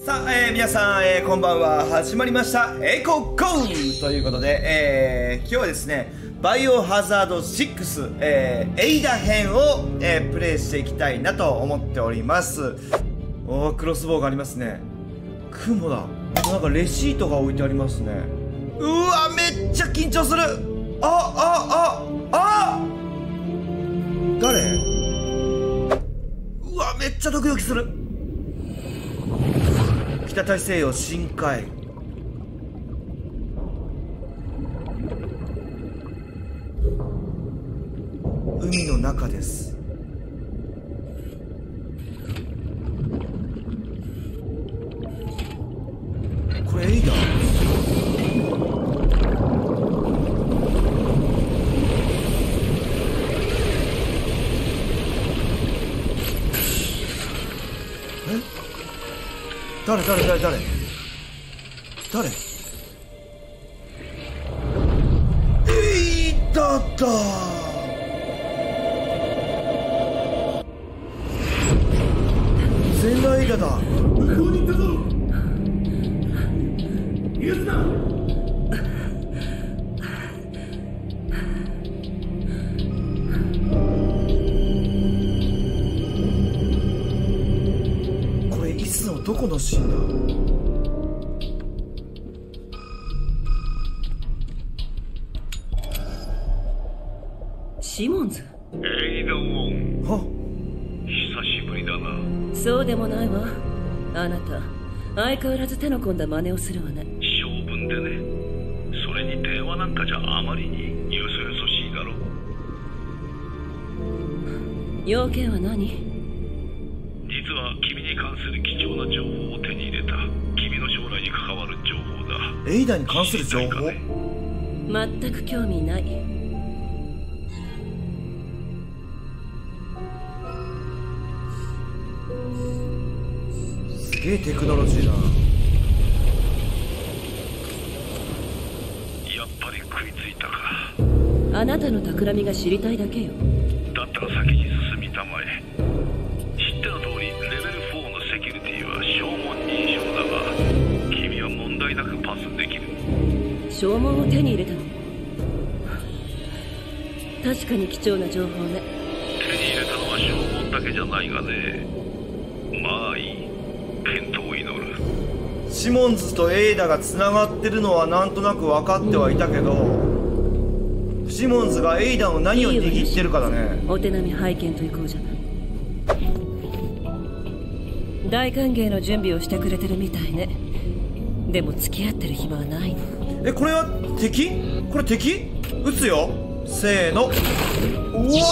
さあ、皆さん、こんばんは。始まりましたエコゴーということで、今日はですねバイオハザード6、エイダ編を、プレイしていきたいなと思っております。おー、クロスボウがありますね。雲だ。なんかレシートが置いてありますね。うわ、めっちゃ緊張する。誰？うわ、めっちゃドキドキする。北大西洋深海。海の中です。これエイダ？誰エイダだ。全裸エイダだ。 向こうに行ったぞ。逃がすな。 これいつのどこのシーンだ？ シモンズ？ エイダ・ウォン、 は？ 久しぶりだな。 そうでもないわ。あなた相変わらず手の込んだ真似をするわね。 性分でね。それに電話なんかじゃあまりによそよそしいだろ。 要件は何？ 実は君に関する貴重な情報を手に入れた。君の将来に関わる情報だ。 エイダに関する情報？ 全く興味ない。 すげえテクノロジーだ。 やっぱり食いついたか。 あなたの企みが知りたいだけよ。 だったら先に進みたまえ。知っての通りレベル4のセキュリティは証文認証だが、君は問題なくパスできる。 証文を手に入れたの？確かに貴重な情報ね。 手に入れたのは証文だけじゃないがね。まあいい。健闘を祈る。 シモンズとエイダがつながってるのはなんとなく分かってはいたけど、シモンズがエイダの何を握ってるかだね。 お手並み拝見といこうじゃない。大歓迎の準備をしてくれてるみたいね。でも付き合ってる暇はないの。 これは敵？これ敵？撃つよ。せーの。おお、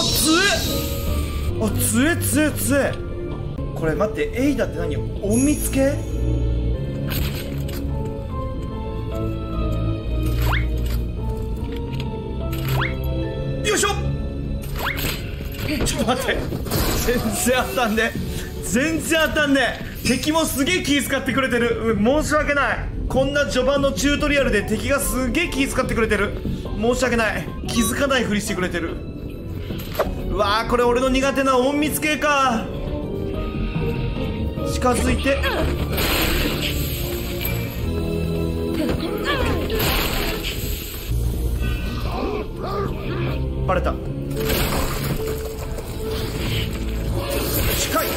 強え。これ待って、エイダって何？隠密系？よいしょ。ちょっと待って、全然当たんねえ。敵もすげえ気遣ってくれてる。申し訳ない。こんな序盤のチュートリアルで敵がすげえ気遣ってくれてる。申し訳ない。気づかないふりしてくれてる。うわー、これ俺の苦手な隠密系か。近づいて、バレた。近い。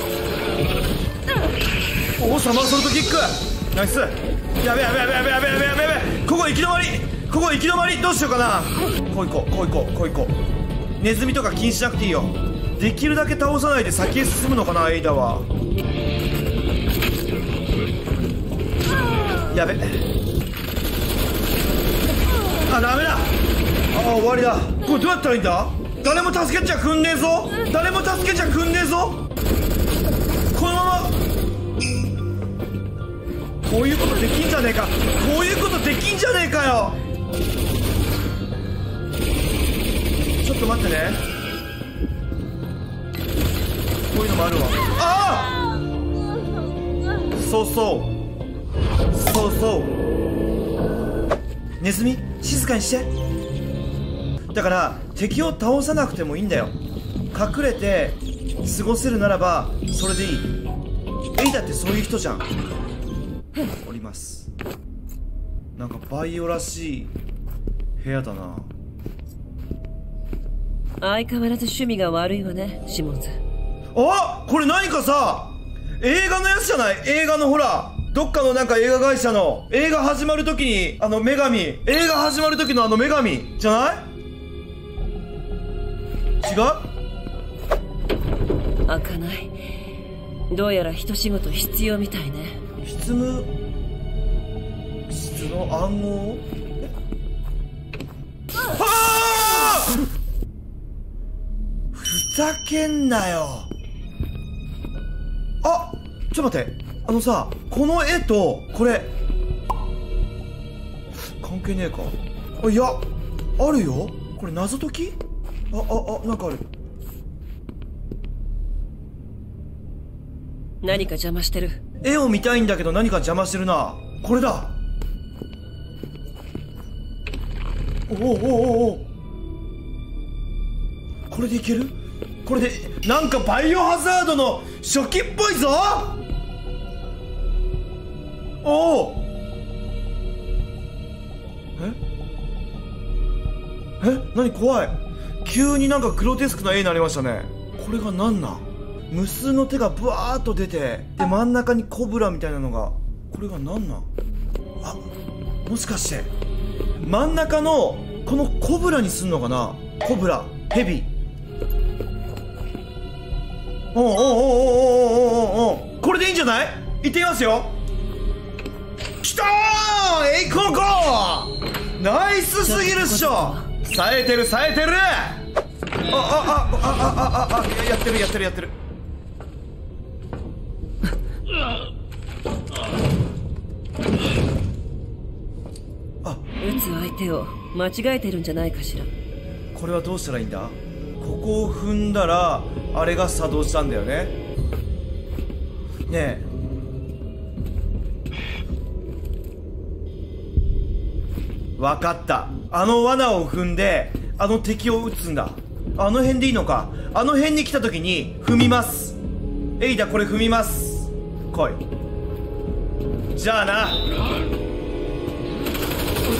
おお、サマーソルトキックナイス。やべ。ここ行き止まり。どうしようかな。こう行こう。ネズミとか気にしなくていいよ。できるだけ倒さないで先へ進むのかな、エイダは。やべ。ダメだ。終わりだ。これどうやったらいいんだ？誰も助けちゃくんねえぞ。このまま。こういうことできんじゃねえかよ。ちょっと待ってね。こういうのもあるわ。そうネズミ、静かにして。だから敵を倒さなくてもいいんだよ。隠れて過ごせるならばそれでいい。エイダってそういう人じゃん。 降ります。なんかバイオらしい部屋だな。 相変わらず趣味が悪いわね、シモンズ。 あ、これ何かさ、映画のやつじゃない？映画のほら、どっかのなんか映画会社の映画始まるときに女神、映画始まるときの女神じゃない？違う？ 開かない。どうやら一仕事必要みたいね。 質の暗号？はあ！ふざけんなよ。あ、ちょっと待って、さ、この絵とこれ関係ねえか。いや、あるよ。これ謎解き？なんかある。 何か邪魔してる。 絵を見たいんだけど何か邪魔してるな。これだ。おこれでいける？これでなんかバイオハザードの初期っぽいぞ。何怖い。急になんかグロテスクな絵になりましたね。これが何なん？無数の手がブワーっと出て、で真ん中にコブラみたいなのが、これが何なん？あ、もしかして真ん中のこのコブラにすんのかな。コブラ、ヘビ。これでいいんじゃない？いってみますよ。きたー！えいこうこう！ナイスすぎるっしょ。冴えてる冴えてる。やってるやってるやってる。 撃つ相手を間違えてるんじゃないかしら。 これはどうしたらいいんだ？ここを踏んだらあれが作動したんだよね。ねえ、わかった。あの罠を踏んであの敵を撃つんだ。あの辺でいいのか。あの辺に来た時に踏みます。エイダ、これ踏みます。来い。じゃあな。違う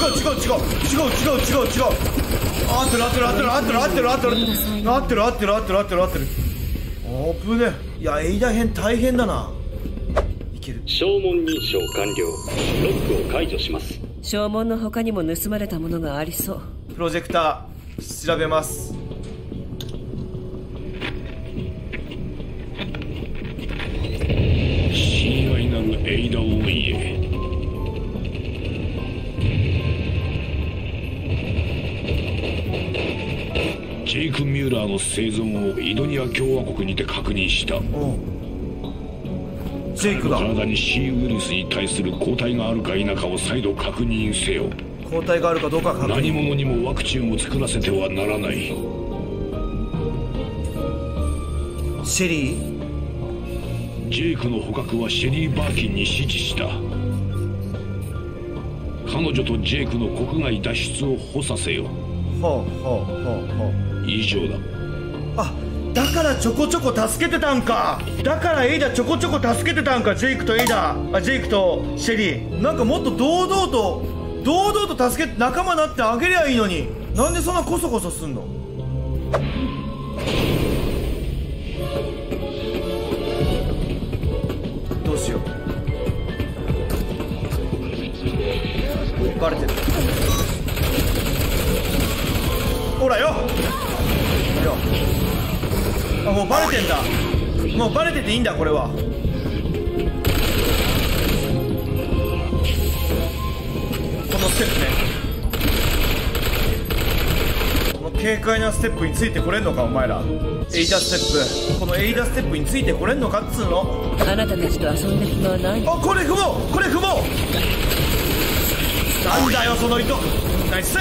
合ってる危ねえ。いや、エイダ編大変だな。いける。 証文認証完了。ロックを解除します。 証文の他にも盗まれたものがありそう。 プロジェクター調べます。 親愛なるエイダ王位へ。ジェイク・ミューラーの生存をイドニア共和国にて確認した。 ジェイクだ。 体に C ウイルスに対する抗体があるか否かを再度確認せよ。 抗体があるかどうか確認。 何者にもワクチンを作らせてはならない。 シェリー？ ジェイクの捕獲はシェリー・バーキンに指示した。彼女とジェイクの国外脱出を補佐せよ。以上だ。 あ、だからちょこちょこ助けてたんか。だからエイダちょこちょこ助けてたんか。ジェイクとエイダ、ジェイクとシェリー。なんかもっと堂々と助けて仲間になってあげりゃいいのに、なんでそんなコソコソすんの。どうしよう。バレてる。ほらよ。あ、もうバレてんだ。もうバレてていいんだ。これはこのステップね。この軽快なステップについてこれんのかお前ら。エイダステップ、このエイダステップについてこれんのかっつうの。 あなたたちと遊んで暇はない。 あ、これ踏もう、これ踏もう。なんだよその糸。ナイス。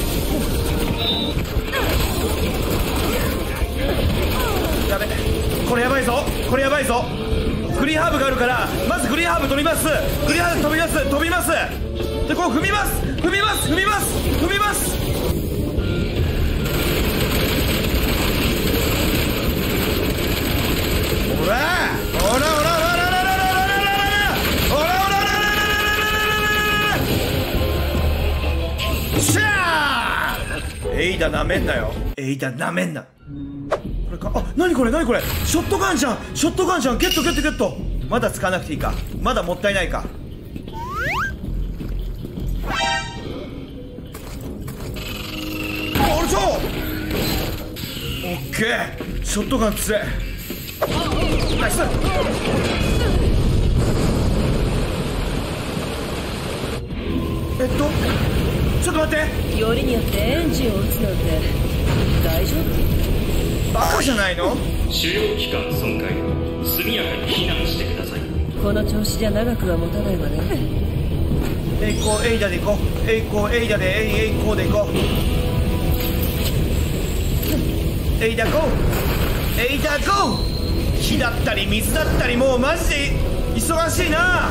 やべ、これやばいぞ、これやばいぞ。グリーンハーブがあるから、まずグリーンハーブ取ります。グリーンハーブ飛びます。で、こう踏みます。ほらほらほらほらほらほらほらほらほらほらほらほらダなめんなよ。エイダなめんな。これか。あ、なにこれ、なにこれ。ショットガンじゃん、ショットガンじゃん。ゲットゲットゲット。まだ使わなくていいか。まだもったいないか。おるぞ。オッケー。ショットガン強い。ナイス。ちょっと待って。 よりによってエンジンを撃つなんて大丈夫？ バカじゃないの？ 主要機関損壊。速やかに避難してください。 この調子じゃ長くは持たないわね。 栄光エイダで行こう。栄光エイダで栄光で行こう。エイダゴー、エイダゴー。火だったり水だったり、もうマジで忙しいな。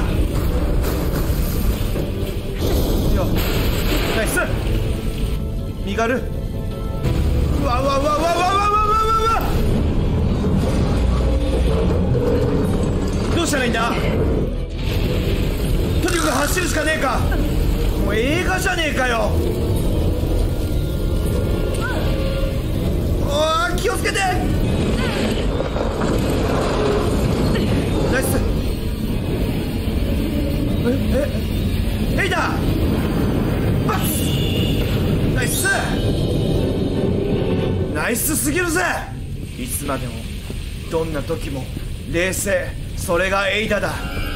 いや、ナイス。身軽。うわうわうわうわうわうわうわうわ。どうしたらいいんだ。とにかく走るしかねえか。もう映画じゃねえかよ。おー、気をつけて。ナイス。エイダバツ。ナイス。ナイスすぎるぜ。いつまでもどんな時も冷静。それがエイダだ。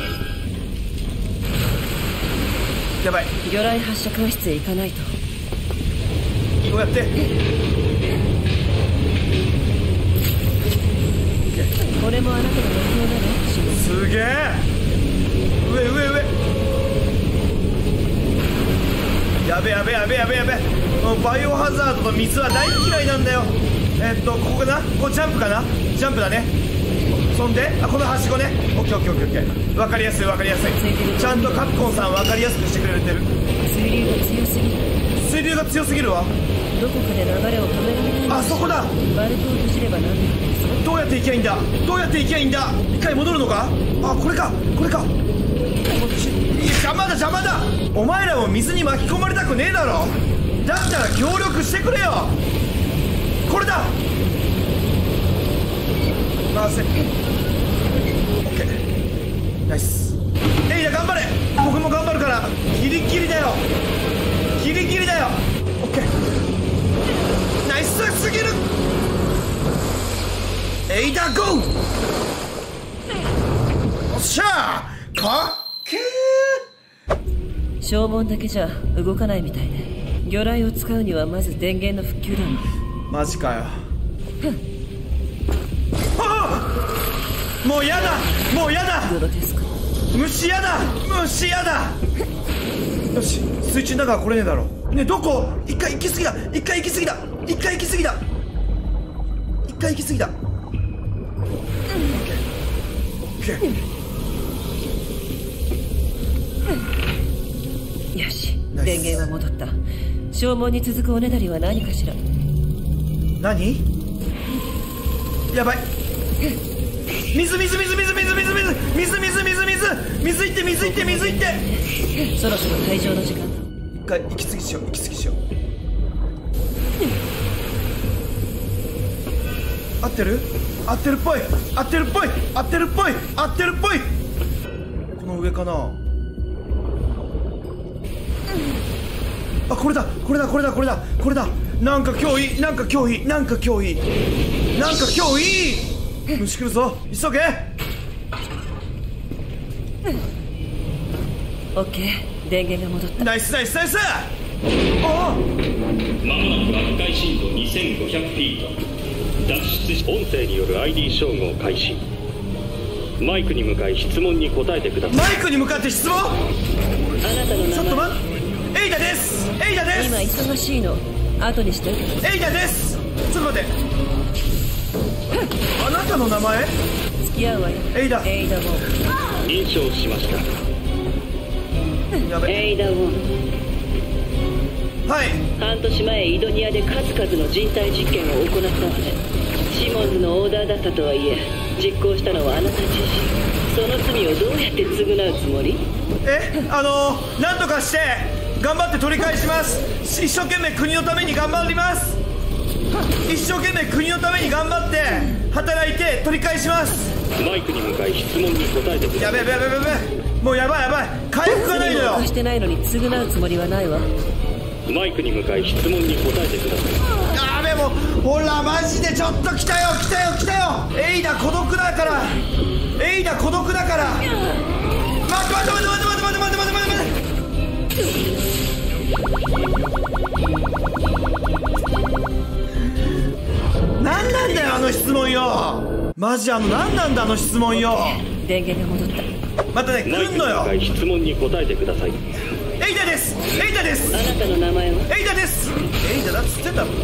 やばい。 魚雷発射管室へ行かないと。 どうやって。 これもあなたの目標だね。 すげえ。上上上。やべやべやべやべやべ。バイオハザードの水は大嫌いなんだよ。ここかな。ここジャンプかな。ジャンプだね。そんで、あ、このはしごね。オッケーオッケーオッケーオッケー。分かりやすい分かりやすい。ちゃんとカプコンさん分かりやすくしてくれてる。 水流が強すぎる。 水流が強すぎるわ。 どこかで流れを止められない。 あそこだ。 バルトを閉じればなんとかです。 どうやって行きゃいいんだ。どうやって行きゃいいんだ。一回戻るのか。あ、これかこれか。こっち。いや、邪魔だ邪魔だ。お前らも水に巻き込まれたくねえだろ。だったら協力してくれよ。これだ。回せ。オッケー。ナイス。エイダ頑張れ。僕も頑張るから。ギリギリだよ。ギリギリだよ。オッケー。ナイスすぎる。エイダゴー。おっしゃー。かっけー。 消耗だけじゃ動かないみたいね。魚雷を使うにはまず電源の復旧だわ。 マジかよ。もうやだ。もうやだ。 グロテスク。 虫やだ。虫やだ。よし、水中だから来れねえだろ。ねえ、どこ。一回行き過ぎだ。一回行き過ぎだ。一回行き過ぎだ。一回行き過ぎだ。オッケー。 よし、電源は戻った。消耗に続くおねだりは何かしら。 何。やばい。水水水水水水水水水水水水いって水いって水いって。 そろそろ退場の時間だ。 一回息継ぎしよう。息継ぎしよう。合ってる。合ってるっぽい。合ってるっぽい。合ってるっぽい。合ってるっぽい。この上かな。あ、これだこれだこれだこれだこれだ。なんか今日いい。なんか今日いい。なんか今日いい。なんか今日いい。虫来るぞ。急げ。 オッケー、電源が戻った。 ナイスナイスナイス。 まもなく爆開深度2500フィート。脱出し、音声による ID 照合開始。マイクに向かい質問に答えてください。 マイクに向かって質問。 あなたの名前。 ちょっと待って。エイダです。エイダです。 今忙しいの。後にしておいて。 エイダです。ちょっと待って。あなたの名前。 付き合うわよ。 エイダ。 エイダウォン。 認証しました。 やべ。 エイダウォン。 はい。 半年前イドニアで数々の人体実験を行ったわね。シモンズのオーダーだったとはいえ、実行したのはあなた自身。その罪をどうやって償うつもり？ なんとかして頑張って取り返します。一生懸命国のために頑張ります。 一生懸命国のために頑張って働いて取り返します。 マイクに向かい質問に答えてください。 やべえやべえやべえ、もうやばいやばい、回復がないのよ。 罪も犯してないのに償うつもりはないわ。 マイクに向かい質問に答えてください。 やべえ、もうほらマジでちょっと来たよ来たよ来たよ。エイダ孤独だから、エイダ孤独だから。待って待って待って待って待って待って待って待って待って。何なんだよあの質問よ。マジ何なんだあの質問よ。 電源が戻った。 またねマイクに向来んのよ。 かい質問に答えてください。 エイダです、エイダです、 あなたの名前は？ エイダです。エイダだっつってんだろ。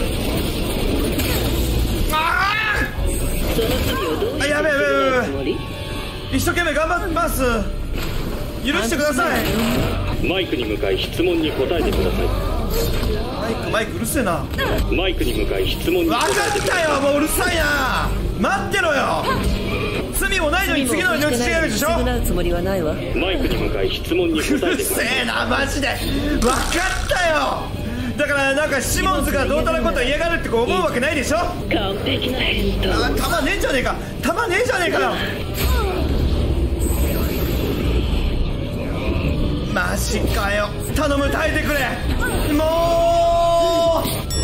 あその罪をどうやってやべえやべえやべえ償うつもり？ 一生懸命頑張ってます。許してください。 マイクに向かい質問に答えてください。 マイクうるせえな。 マイクに向かい質問に分か答えてくだったよ、 さい。 もううるさいな。待ってろよ。罪もないのに次の命違うでしょ。 償うつもりはないわ。 マイクに向かい質問に答うるえてください。 せえなマジで。分かったよ。だからなんかシモンズがどうたらこと嫌がるってこう思うわけないでしょ。 完璧な返答。 弾ねえんじゃねえか、弾ねえじゃねえかよ。マジかよ、頼む耐えてくれ。も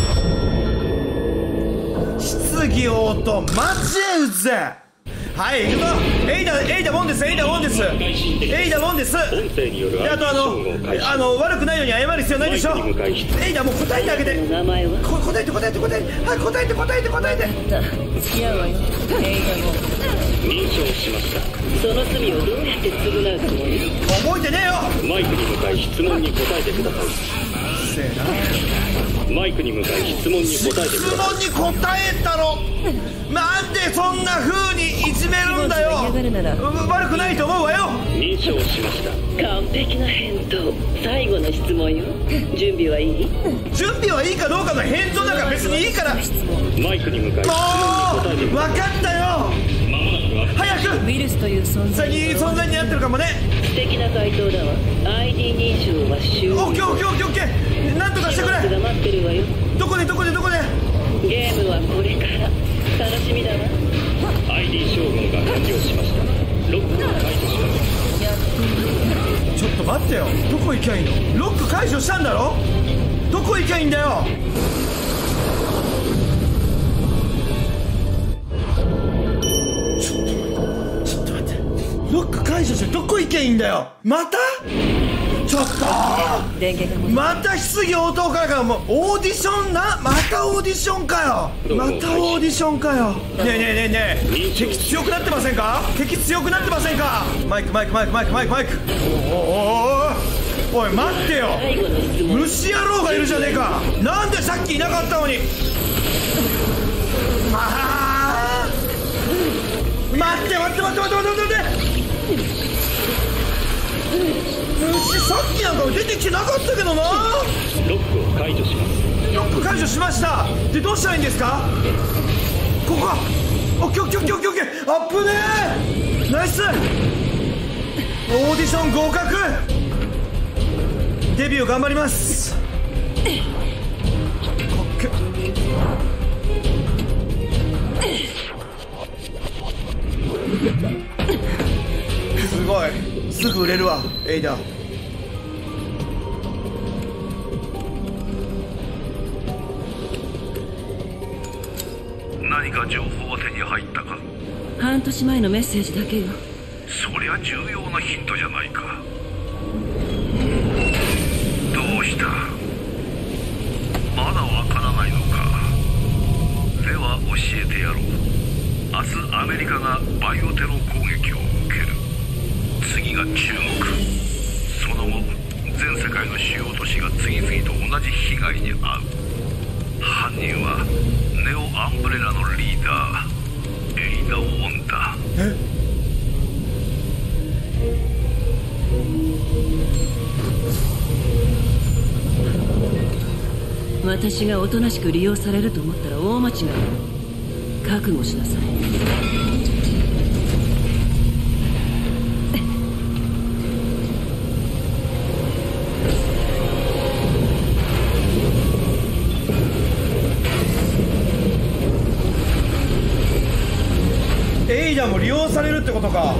う質疑応答マジでうぜ。はい、行くぞ。エイダモンです、エイダモンです、エイダモンです。 音声によるであと悪くないのに謝る必要ないでしょ。エイダもう答えてあげて。 名前は？ 答えて答えて答えて、はい、答えて答えて答えて。 付き合うわよ。エイダも認証しました。 その罪をどうやって償うつもり？ 覚えてねえよ。 マイクに向かい質問に答えてください。 せえな。 マイクに向かい質問に答えてください。 質問に答えたろ。なんでそんな風にいじめるんだよ。悪くないと思うわよ。 認証しました。 完璧な返答。最後の質問よ。準備はいい？ 準備はいいかどうかの返答なんか別にいいから。 マイクに向かい質問に答えてく分ださい。 かったよ。早く。 ウイルスという存在存在になってるかもね。 素敵な回答だわ。 ID 認証は終了。 オッケーオッケーオッケーオッケー。なんとかしてくれ。 が待ってるわよ。 どこでどこでどこで。 ゲームはこれから楽しみだわ。 ID 照合が完了しました。ロックを解除します。 ちょっと待ってよ、どこ行きゃいいの。ロック解除したんだろ。どこ行きゃいいんだよ。ちょっと待って、ロック解除してどこ行きゃいいんだよ。またちょっと電源がまた質疑応答からもうオーディションな。またオーディションかよ。またオーディションかよ。ねえねえねえねえ、敵強くなってませんか。敵強くなってませんか。マイクマイクマイクマイクマイクマイク。おい待ってよ、 最後の質問。 虫野郎がいるじゃねえか。なんでさっきいなかったのに。待って待って待って待って待って待って。虫さっきなんか出てきてなかったけどな。 ロックを解除します。 ロック解除しました。でどうしたらいいんですか。ここか。オッケーオッケーオッケーオッケーオッケー。アップねー。ナイス。オーディション合格。デビュー頑張ります。オッケー。すごい、すぐ売れるわエイダ。 何か情報は手に入ったか。 半年前のメッセージだけよ。 そりゃ重要なヒントじゃないか。どうした。まだわからないのか。では教えてやろう。明日アメリカがバイオテロ攻撃を受ける。次が中国。その後全世界の主要都市が次々と同じ被害に遭う。犯人はネオアンブレラのリーダーエイダ・ウォンだ。 私がおとなしく利用されると思ったら大間違い。覚悟しなさい。 イダーも利用されるってことか。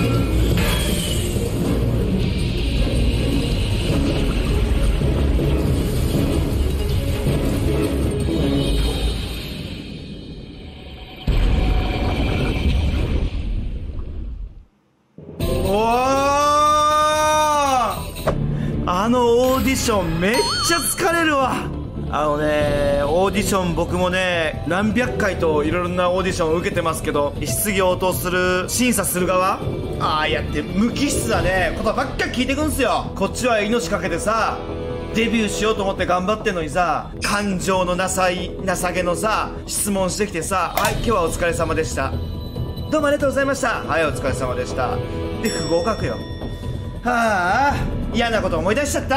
オーディションめっちゃ疲れるわ。オーディション僕もね何百回といろんなオーディションを受けてますけど、質疑応答する審査する側ああやって無機質だね言葉ばっか聞いてくんすよ。こっちは命かけてさデビューしようと思って頑張ってんのにさ、感情の情けのさ質問してきてさ、はい今日はお疲れ様でした、どうもありがとうございました、はいお疲れ様でしたで不合格よ。はあ嫌なこと思い出しちゃった。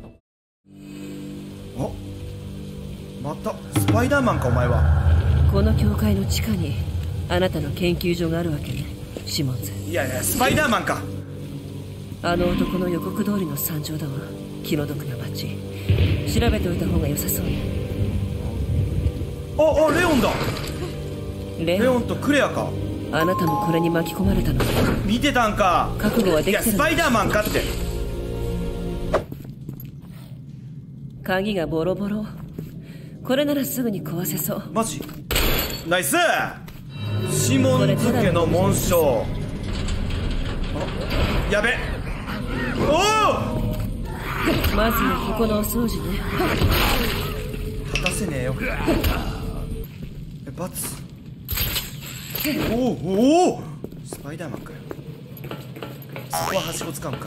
おまたスパイダーマンかお前は。 この教会の地下にあなたの研究所があるわけねシモンズ。 いやいやスパイダーマンか。 あの男の予告通りの惨状だわ。気の毒な街調べておいた方が良さそうね。 あレオンだ。 レオンとクレアか。 あなたもこれに巻き込まれたの。 見てたんか。 覚悟はできてる。 いやスパイダーマンかって。 鍵がボロボロ。これならすぐに壊せそう。 マジナイス。シモンズ家の紋章。やべおおまずはここのお掃除ね。 果たせねえよ。バツ。おおスパイダーマンかよ。そこははしご使うんか。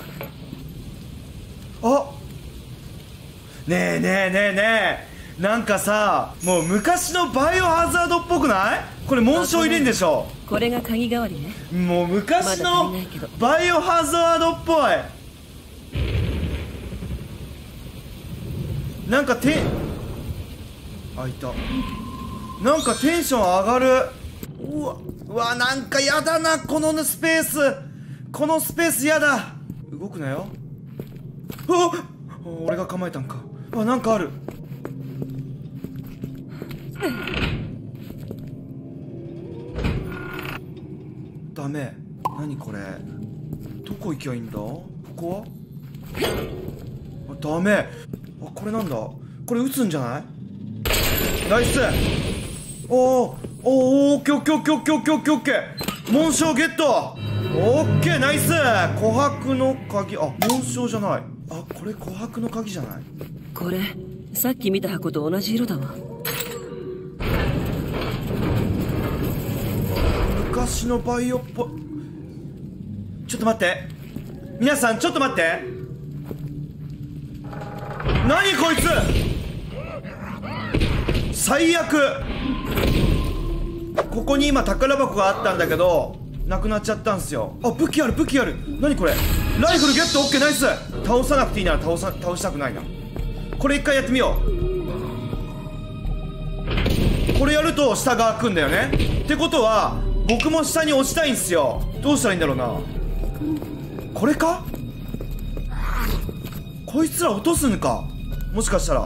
あねえねえねえねえ、なんかさもう昔のバイオハザードっぽくない？これ紋章入れんでしょ。 これが鍵代わりね。 もう昔のバイオハザードっぽい。なんかあいた。なんかテンション上がる。うわなんかやだなこのスペース。このスペースやだ。動くなよ。俺が構えたんか。なんかある。ダメ。何これ。どこ行きゃいいんだ。ここはダメ。これなんだ。これ撃つんじゃない。ナイス。オッケーオッケーオッケーオッケーオッケーオッケーオッケー。紋章ゲット。オッケーナイス。琥珀の鍵。紋章じゃない。これ琥珀の鍵じゃない。 これさっき見た箱と同じ色だわ。 昔のバイオっぽい。ちょっと待って、皆さんちょっと待って。何こいつ最悪。ここに今宝箱があったんだけどなくなっちゃったんすよ。武器ある武器ある。何これ。ライフルゲット。オッケーナイス。倒さなくていいなら倒したくないな。これ一回やってみよう。これやると下が開くんだよね。ってことは僕も下に落ちたいんすよ。どうしたらいいんだろうな。これか。こいつら落とすんかもしかしたら。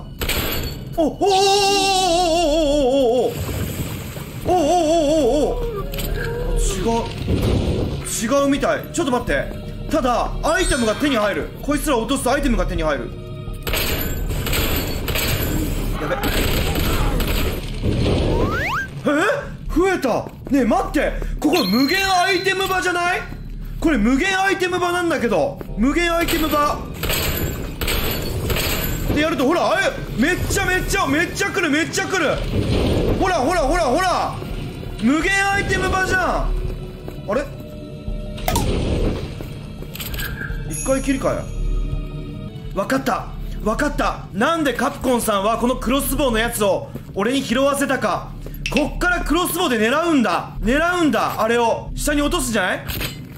違うみたい。ちょっと待って。ただアイテムが手に入る。こいつら落とすとアイテムが手に入る。やべ。増えた。ねえ待って、ここ無限アイテム場じゃない？これ無限アイテム場なんだけど。無限アイテム場でやるとほらめっちゃ来る。めっちゃ来る。ほら無限アイテム場じゃん。あれ一回きりかよ。分かったなんでカプコンさんはこのクロスボウのやつを俺に拾わせたか。こっからクロスボウで狙うんだ。あれを下に落とすじゃない。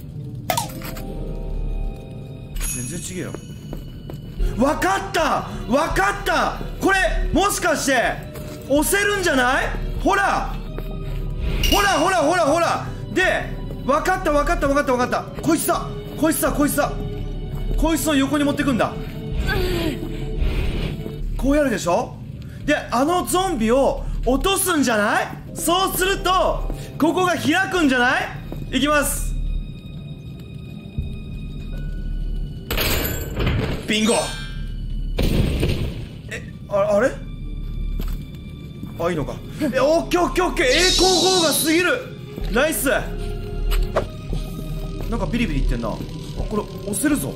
全然違えよ。分かったこれもしかして押せるんじゃない。ほらで分かったこいつの横に持ってくんだ。こうやるでしょ。であのゾンビを落とすんじゃない。そうするとここが開くんじゃない。 いきます。ビンゴ。あれあ、いいのか。オッケーオッケーオッケー。栄光砲が過ぎる。ナイス。なんかビリビリいってんな。あ、これ押せるぞ。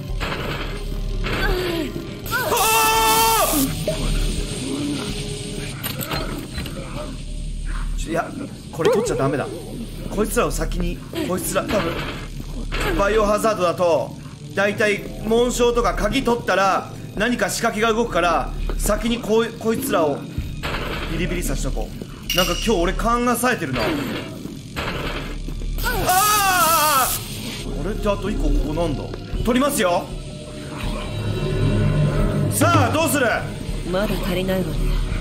いや、これ取っちゃダメだ。こいつらを先に、こいつら多分バイオハザードだとだいたい紋章とか鍵取ったら何か仕掛けが動くから、先にこいつらをビリビリさしとこう。なんか今日俺勘が冴えてるな。あれってあと1個ここなんだ。取りますよ。さあどうする。 まだ足りないわね。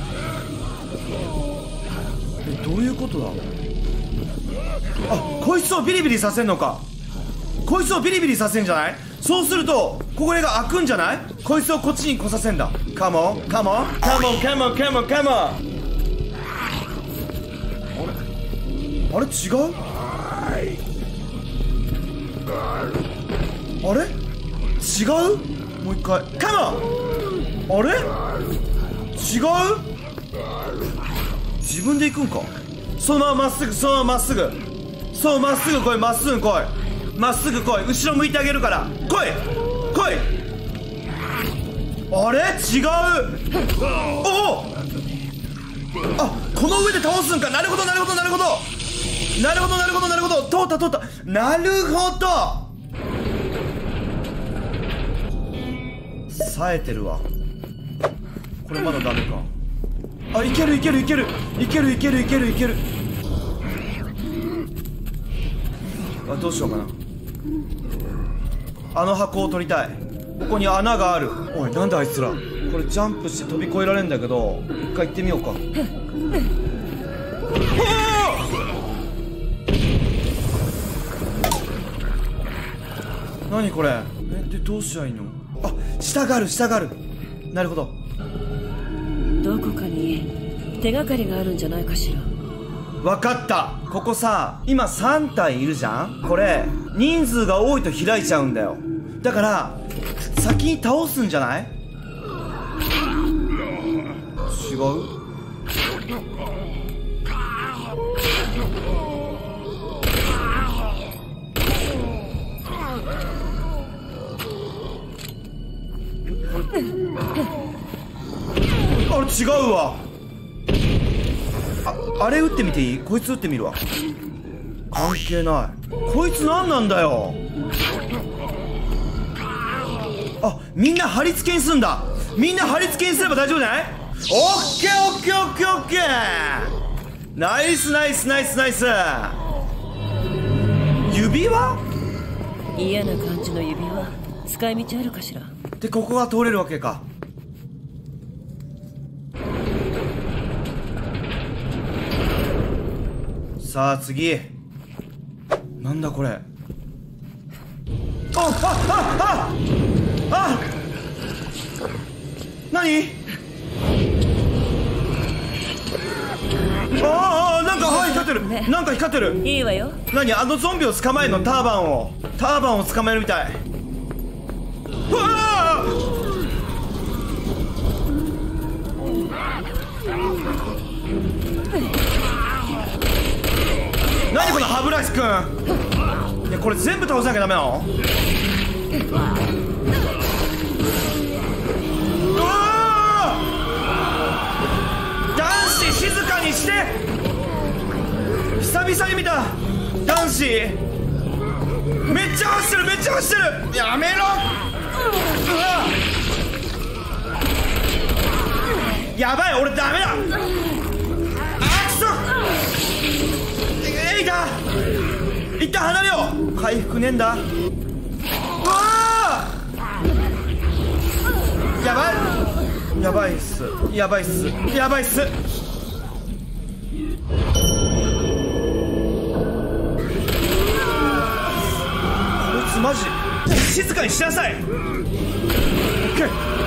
どういうことだ。あ、こいつをビリビリさせんのか。こいつをビリビリさせんじゃない。そうするとこれが開くんじゃない。こいつをこっちに来させんだ。カモンカモンカモンカモンカモンカモン。あれ違う。あれ違う。もう一回カモン。あれ違う。自分で行くんか。そのまままっすぐ、そのまままっすぐ、そうまっすぐ来い、まっすぐ来い、まっすぐ来い。後ろ向いてあげるから来い来い。あれ違う。おお、あ、この上で倒すんか。なるほどなるほどなるほどなるほどなるほどなるほど。通った通った。なるほど。冴えてるわ。これまだダメか。あ、いけるいけるいけるいけるいけるいけるいける。あ、どうしようかな。あの箱を取りたい。ここに穴がある。おい、なんだあいつら。これジャンプして飛び越えられるんだけど、一回行ってみようか。何これ。でどうしゃいいの。あ、下がある下がある。なるほど。 どこかに手がかりがあるんじゃないかしら。 わかった。ここさ、今3体いるじゃん。これ人数が多いと開いちゃうんだよ。だから先に倒すんじゃない。違う。あれ違うわ。あれ撃ってみていい。こいつ撃ってみるわ。関係ない。こいつ何なんだよ。あ、みんな貼り付けにすんだ。みんな貼り付けにすれば大丈夫じゃない。オッケーオッケーオッケーオッケー。ナイスナイスナイスナイス。指輪。 嫌な感じの指輪使い道あるかしら。 でここが通れるわけか。さあ次なんだこれ。何。なんか、はい、光ってる、ね、なんか光ってる。 いいわよ。 何。あのゾンビを捕まえるの。ターバンを捕まえるみたい。うわあ。何この歯ブラシくん。いやこれ全部倒さなきゃダメなの。うわー。男子静かにして。久々に見た男子。めっちゃ走ってるめっちゃ走ってる。やめろ。うわやばい俺ダメだ。一旦離れよう。回復ねえんだ。うわーやばいやばいっすやばいっすやばいっす。こいつマジ静かにしなさい。オッケー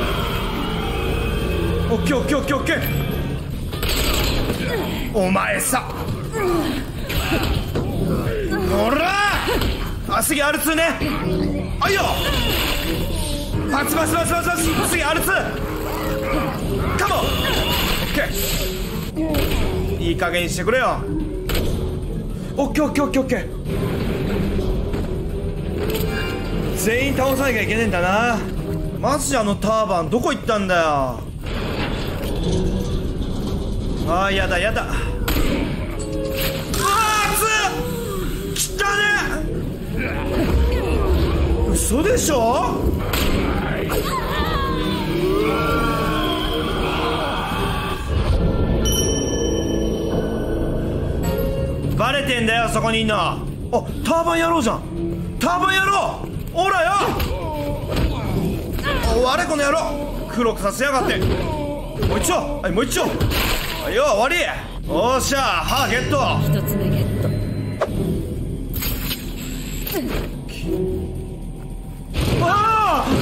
オッケーオッケーオッケーオッケー。お前さほらあ、次 R2 ね。あいよパツパツパツパツパツ。次 R2 カモン。オッケー、いい加減にしてくれよ。オッケーオッケーオッケーオッケー。全員倒さなきゃいけねえんだな。マジあのターバンどこ行ったんだよ。あーやだやだ。うわー熱っきたね。嘘でしょ。バレてんだよそこにいんの。あ、ターバン野郎じゃん。ターバン野郎おらよ。我この野郎黒くさせやがって。もう一丁、はい、もう一丁。はいよ終わり。おっしゃ歯ゲット。 一つ目ゲット。 ああ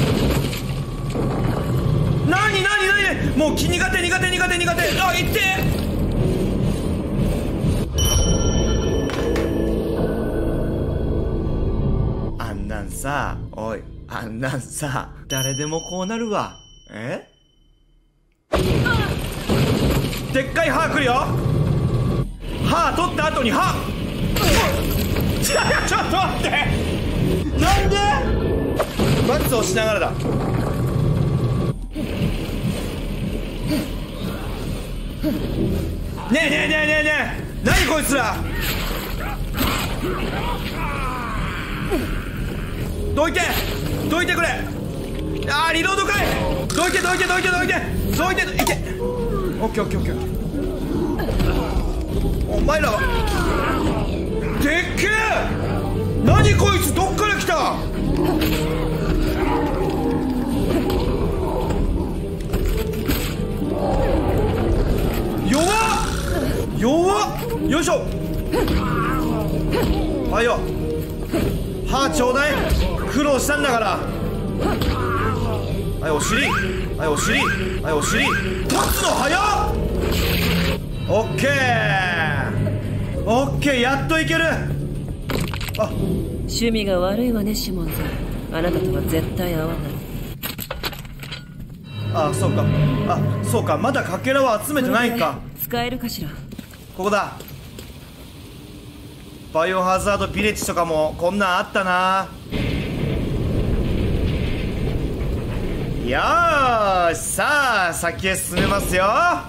なになになに。もう苦手苦手苦手苦手。あ、いってあんなんさ、おいあんなんさ誰でもこうなるわ。えでっかい歯来るよ。歯取った後に歯ちょっと待って、なんでバツをしながらだ。ねえねえねえねえねえ、何こいつら。どいてどいてくれ。あーリロードかい。どいてどいてどいてどいてどいていけ。オッケーオッケーオッケー。お前らはでっけえ。何こいつどっから来た。弱っ弱っ。よいしょ。はいよ歯ちょうだい。苦労したんだから。はいお尻、はいお尻、はいお尻。立つの早っ。オッケーオッケー、やっといける。あ、 趣味が悪いわねシモンさん。あなたとは絶対合わない。 あ、そうか。あ、そうか、まだかけらは集めてないか。 使えるかしら。 ここだ。バイオハザードビレッジとかもこんなんあったな。よーし、さあ先へ進めますよ。 あ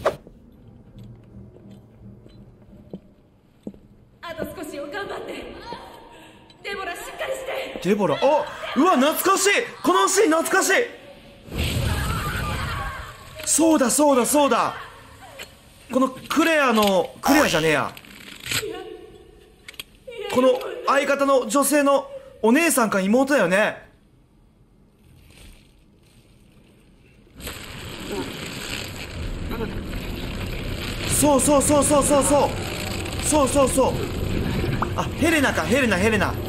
と少しよ、頑張って。デボラしっかりして。 デボラ、あ、うわ懐かしい。このシーン懐かしい。そうだそうだそうだ。このクレアじゃねえや、この相方の女性のお姉さんか妹だよね。そうそうそうそうそうそうそうそうそう。あ、ヘレナか、ヘレナヘレナ。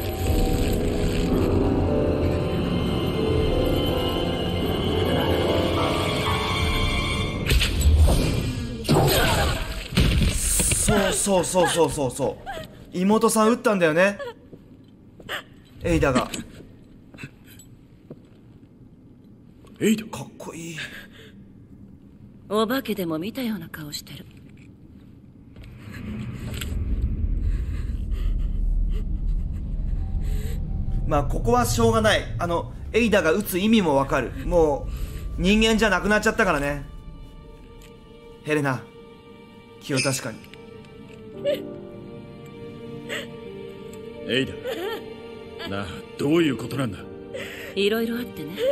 そうそうそうそうそうそう。妹さん撃ったんだよね、エイダが。 エイダかっこいい。 お化けでも見たような顔してる。 まあここはしょうがない。エイダが撃つ意味もわかる。もう人間じゃなくなっちゃったからね。ヘレナ、気を確かに。 エイダ、なあ、どういうことなんだ。 いろいろあってね。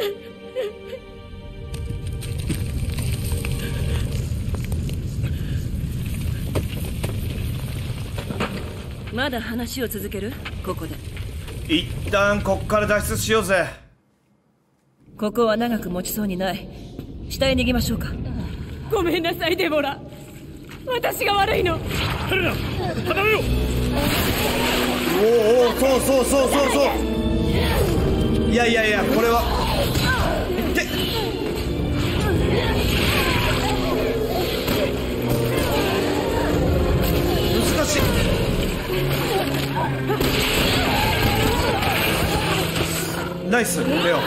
まだ話を続ける？ここで一旦こっから脱出しようぜ。 ここは長く持ちそうにない。下へ逃げましょうか。ごめんなさいデボラ、私が悪いの。 ヘレナ、離れろ。 おお、そうそうそうそうそう。いやいやいや、これはって難しい。 イスレオン。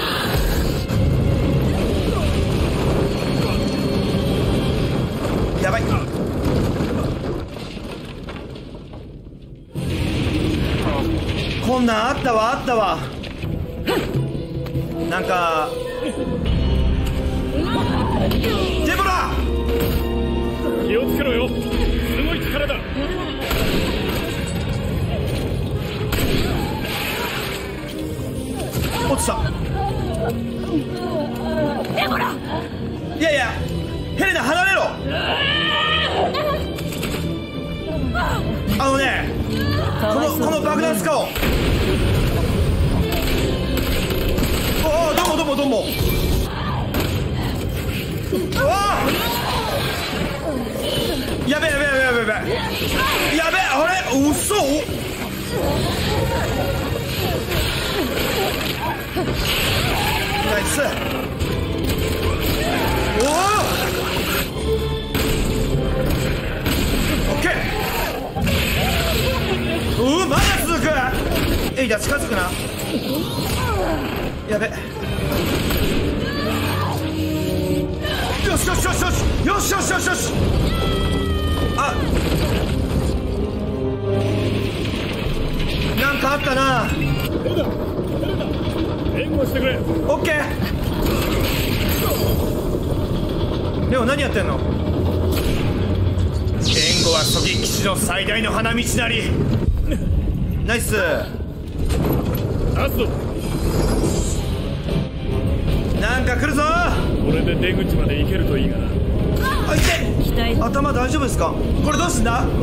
やばい。こんなんあったわあったわ。なんかデボラ、 気をつけろよ、すごい力だ。 落ちた。 デボラ、 いやいやヘレナ離れろ。あのね、この爆弾使おう。おお、どうもどうもどうも。うわやべえやべえやべえやべえやべえ、あれ嘘。ナイス。おおオッケー。まだ続く。エイダ近づくな。やべ。よしよしよしよしよしよしよしよし。あ、なんかあったな。 援護してくれ。 オッケー。レオ何やってんの。援護は狙撃士の最大の花道なり。ナイス。 出すぞ。 なんか来るぞ。 これで出口まで行けるといいがな。 あ、痛い。頭大丈夫ですか。これどうすんだ。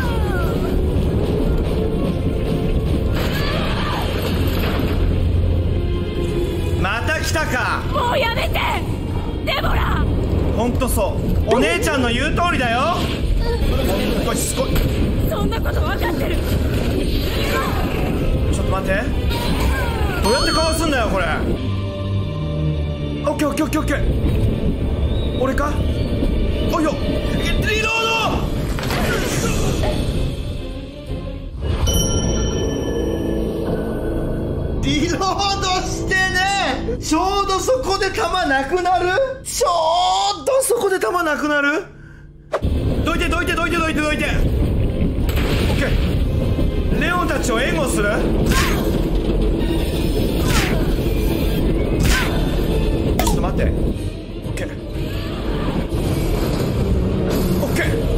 また来たか。 もうやめてデボラ。 ほんとそう、お姉ちゃんの言う通りだよ。ほんとしつこい。 そんなこと分かってる。 ちょっと待って、どうやってかわすんだよこれ。オッケーオッケーオッケーオッケー。俺か。おいよ、リロード。リロードしてね。ちょうどそこで弾なくなる。ちょうどそこで弾なくなる。どいてどいてどいてどいてどいて。オッケー。レオンたちを援護する。ちょっと待って。オッケーオッケー。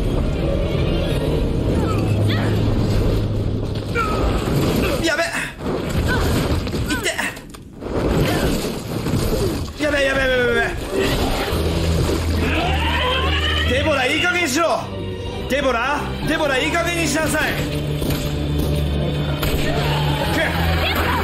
やべ、いって。やべやべやべやべ。デボラいい加減にしろ。デボラいい加減にしなさい。オッケー。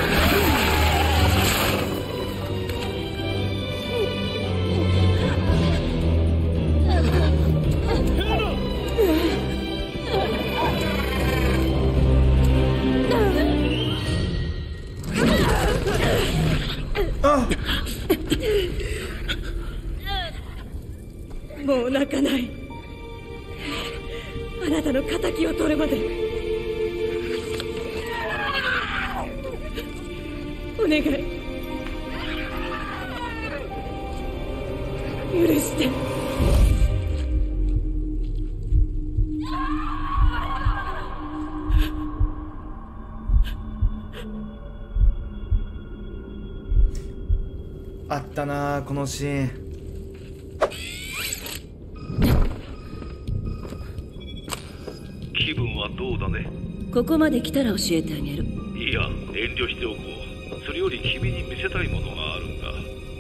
もう泣かない。あなたの敵を取るまで。お願い許して。 あったなこのシーン。 気分はどうだね。 ここまで来たら教えてあげる。 いや、遠慮しておこう。それより君に見せたいものがあるんだ。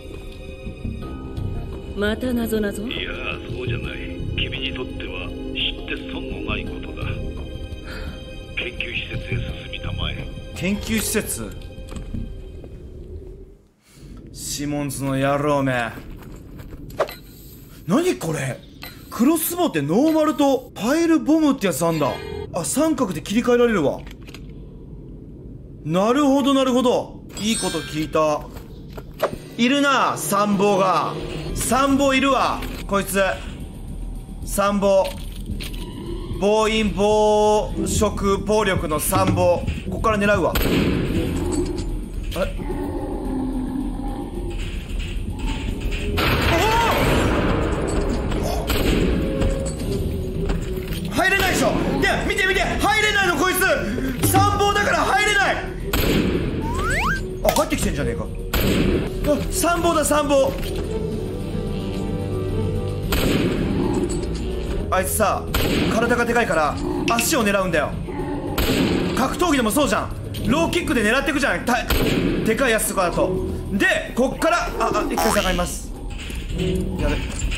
また謎々。 いや、そうじゃない。君にとっては知って損のないことだ。研究施設へ進みたまえ。 研究施設。シモンズの野郎め。何これ。クロスボウってノーマルとパイルボムってやつなんだ。あ、三角で切り替えられるわ。なるほどなるほど。いいこと聞いた。いるな参謀が。参謀いるわこいつ。参謀、暴飲暴食暴力の参謀。ここから狙うわ。あれ参謀だ参謀。あいつさ体がでかいから足を狙うんだよ。格闘技でもそうじゃん。ローキックで狙っていくじゃん、でかいやつとかだと。でこっから一回下がります。やべ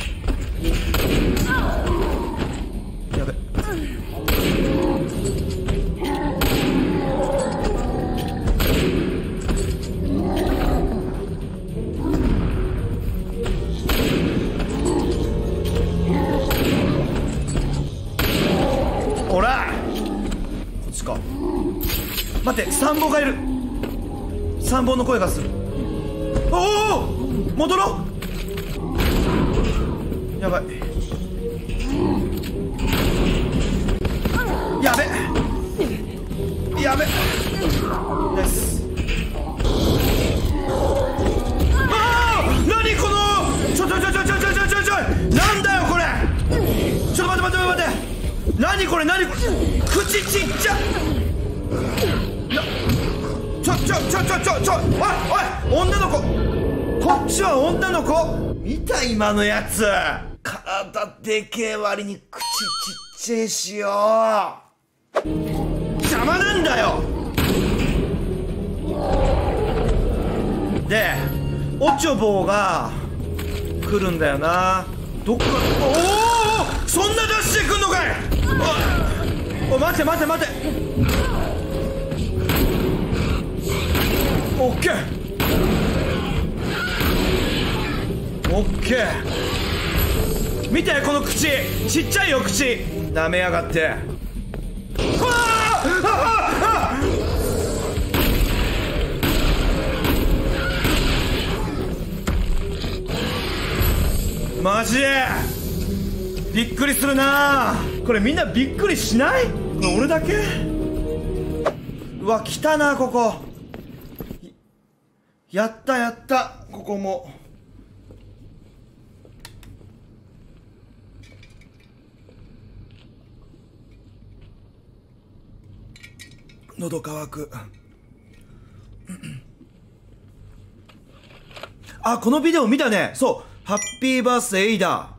やべ。ほらこっちか。待って参謀がいる。参謀の声がする。おお戻ろう。やばい。やべやべ。ナイス。ああ何このちょなんだよこれ。ちょっと待って何これ何これ。口ちっちゃ。おい女の子。こっちは女の子。見た今のやつ。体でけえ割に口ちっちゃいしよ。邪魔なんだよ。でおちょぼうが来るんだよな。どっか。おおそんなダッシュで来んのかい。お待てオッケーオッケー。見てこの口ちっちゃいよ口。舐めやがって。マジでびっくりするな。これみんなびっくりしない？俺だけ？うわ来たなここ。やったここも。喉乾く。あこのビデオ見たね。そうハッピーバースデーエイダ。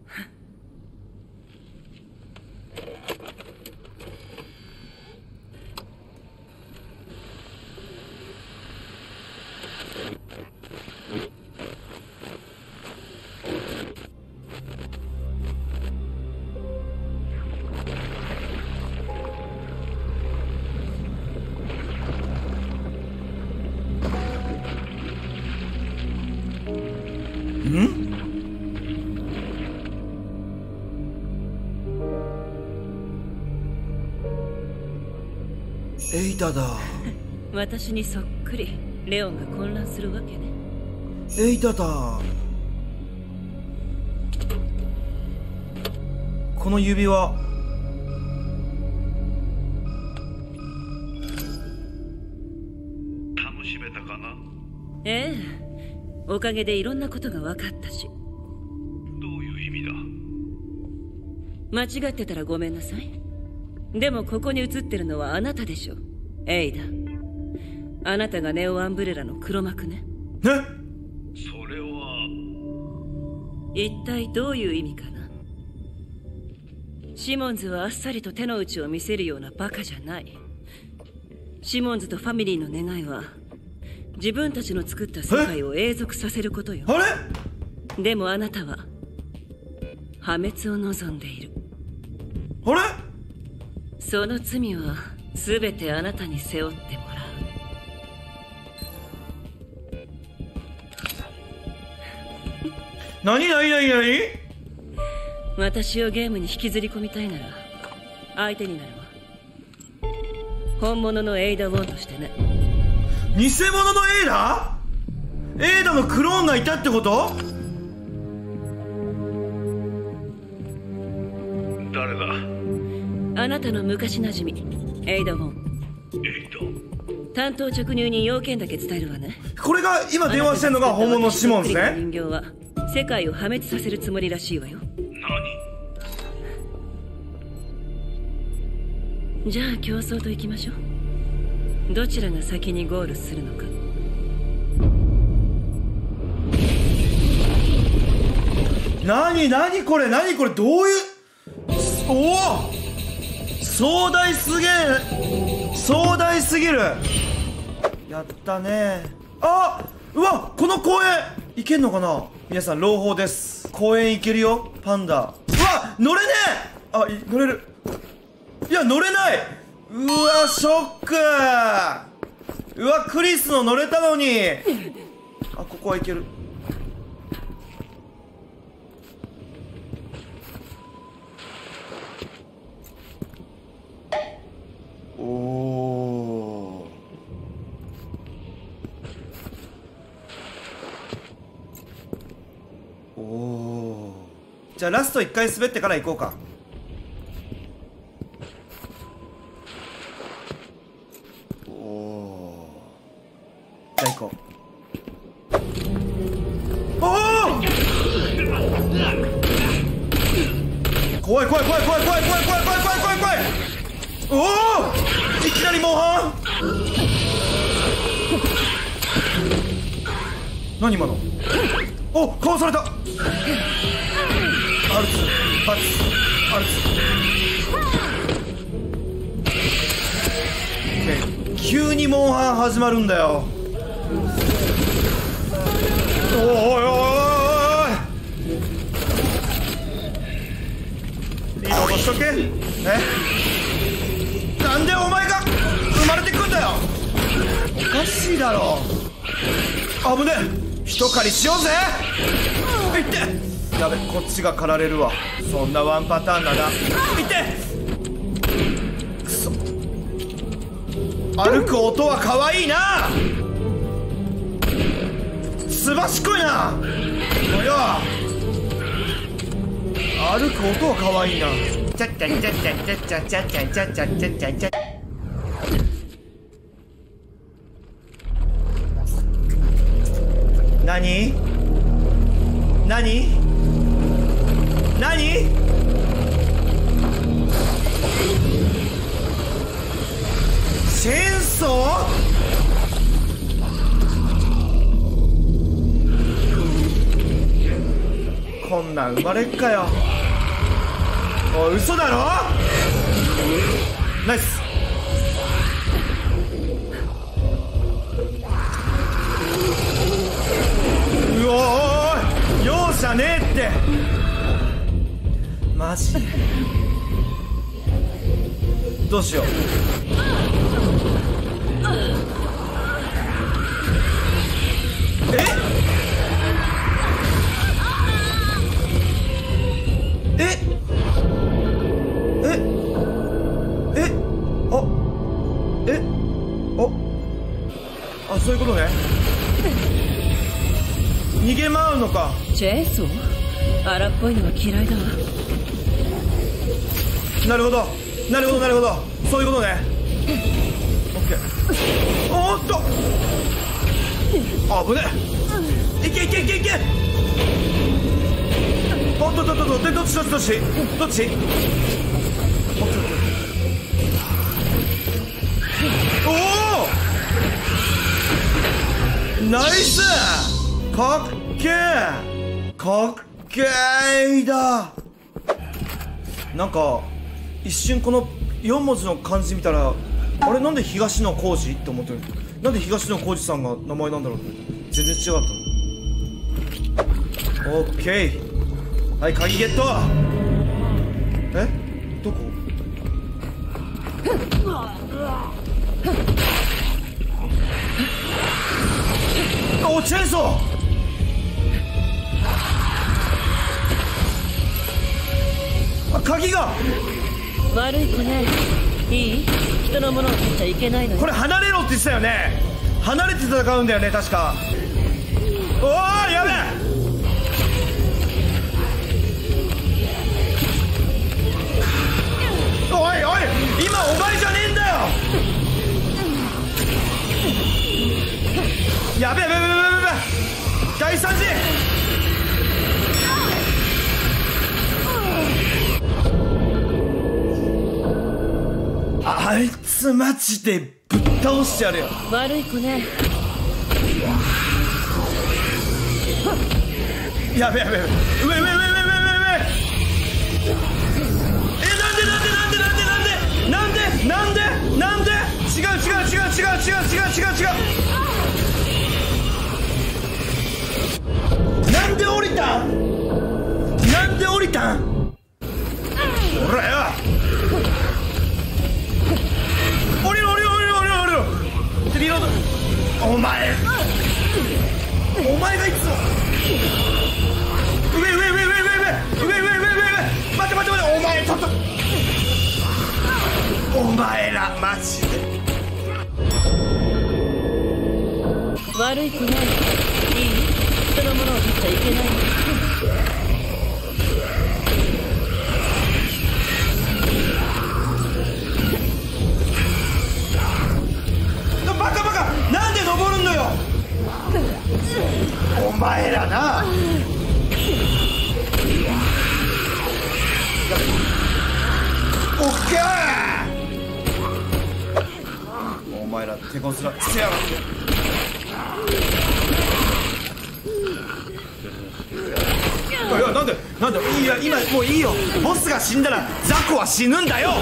エイダだ。 私にそっくりレオンが混乱するわけね。 エイダだ。この指輪楽しめたかな。 ええおかげでいろんなことが分かったし。 どういう意味だ。 間違ってたらごめんなさい。でもここに映ってるのはあなたでしょエイダ。あなたがネオアンブレラの黒幕ね。 それは一体どういう意味かな。シモンズはあっさりと手の内を見せるようなバカじゃない。シモンズとファミリーの願いは自分たちの作った世界を永続させることよ。 あれでもあなたは破滅を望んでいる。 あれその罪は全てあなたに背負ってもらう。 何私をゲームに引きずり込みたいなら相手になるわ。本物のエイダ・ウォンとしてね。 偽物のエイダ？エイダのクローンがいたってこと？ 誰だ。 あなたの昔なじみエイダ・ウォン。 エイダ。 担当直入に要件だけ伝えるわね。 これが今電話してるのが本物のシモンズね。 人形は世界を破滅させるつもりらしいわよ。 何？ じゃあ競争といきましょう。どちらが先にゴールするのか。 何これどういう、おお、壮大すぎる。やったね。あ、うわ、この公園行けんのかな。皆さん朗報です。公園行けるよ、パンダ。うわ、乗れねえ。あ、乗れる。いや、乗れない。うわ、ショック。うわ、クリスの乗れたのに。あ、ここは行ける。おお。おお。じゃあラスト1回滑ってから行こうか。おお。じゃあ行こう。おお。怖い。おお、いきなりモンハン。何今の。お、かわされた。R2 バツ R2。急にモンハン始まるんだよ。おいリード落としとけ。なんでお前が生まれてくんだよ。おかしいだろ。危ねえ、一狩りしようぜ。いって、やべ、こっちが狩られるわ。そんなワンパターンだな。いって、くそ。歩く音は可愛いな。すばしっこいな。およ、歩く音は可愛いな。ちゃっちゃっちゃっちゃっちゃっちゃっちゃっちゃっちゃっちゃっちゃっちゃっちゃ。何チェーンソー。こんなん生まれっかよ。おい、嘘だろ。ナイス。うおーい、容赦ねえって。マジどうしよう。あ、そういうことね。逃げ回るのか。 チェーンソー、荒っぽいのは嫌いだわ。 なるほどそういうことね。オッケー。おーっと、危ねえ。いけおっと、どっち。オッケー。おお、ナイス。かっけーだ。なんか一瞬この4文字の漢字見たら、あれ、なんで東野幸治って思ってる。なんで東野幸治さんが名前なんだろうって。全然違かった。オッケー。はい、鍵ゲット。どこ。お、チェーンソー。あ、鍵が。 悪い子ね。いい？人のものを取っちゃいけないのよ。 これ離れろって言ってたよね。離れて戦うんだよね、確か。おー、やべえ。おい、今お前じゃねえんだよ。やべえ、大惨事。あいつマジでぶっ倒してやるよ。 悪い子ね。 やべえ、上なんで違うなんで降りたんほらよ降りろリロードお前がいつも上待ってお前ちょっとお前らマジで悪い子ない。いい？人のものを取っちゃいけない。 バカなんで登るんだよお前らな。オッケーお前ら手こずらしてやがって。いやなんでいや今もういいよ。ボスが死んだらザコは死ぬんだよ。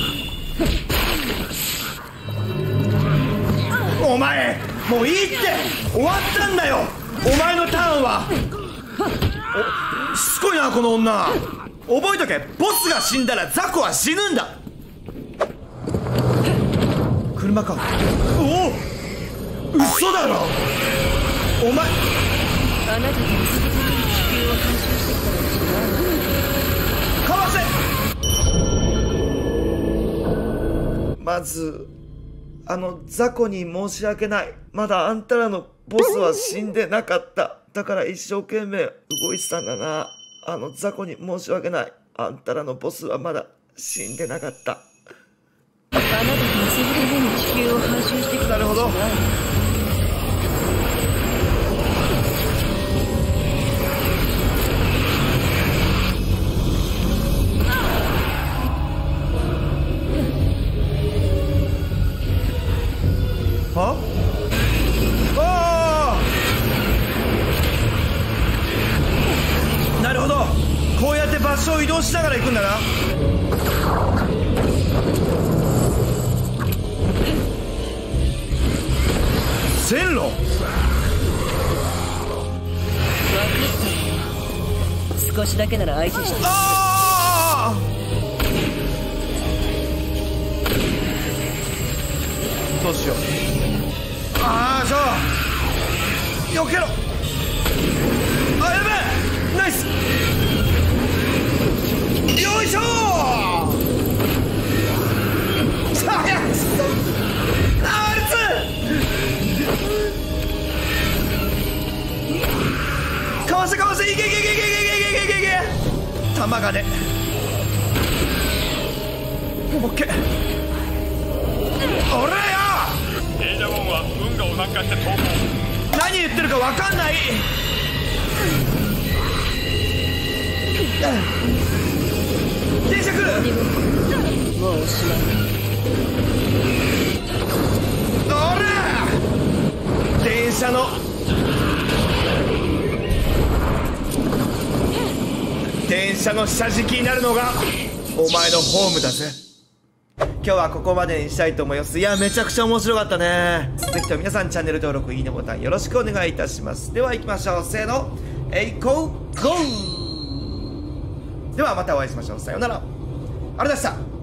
お前もういいって終わったんだよお前のターンは。しつこいなこの女。覚えとけ、ボスが死んだらザコは死ぬんだ。車か。おお嘘だろお前。 あなたと結ぶために地球を回収してきたの違う。 かわせ。まずザコに申し訳ない。まだあんたらのボスは死んでなかった。だから一生懸命動いてたんだな。ザコに申し訳ない。あんたらのボスはまだ死んでなかった。 あなたと結ぶために地球を回収してきたの違う。 なるほど。は？なるほど。こうやって場所を移動しながら行くんだな。線路？ 分かったよ。少しだけなら相手して。 どうしよう。避けろ。やべえナイス。よいしょー。さあやっかわせいけ弾がね。オッケー。俺よエイダゴンは運河を南下して逃亡。 何言ってるか分かんない。電車来る。 もうおしまい。 電車の下敷きになるのがお前のホームだぜ。今日はここまでにしたいと思います。いやめちゃくちゃ面白かったね。ぜひとも皆さんチャンネル登録いいねボタンよろしくお願いいたします。では行きましょう。せーのえいこうゴー。ではまたお会いしましょう。さようなら。ありがとうございました。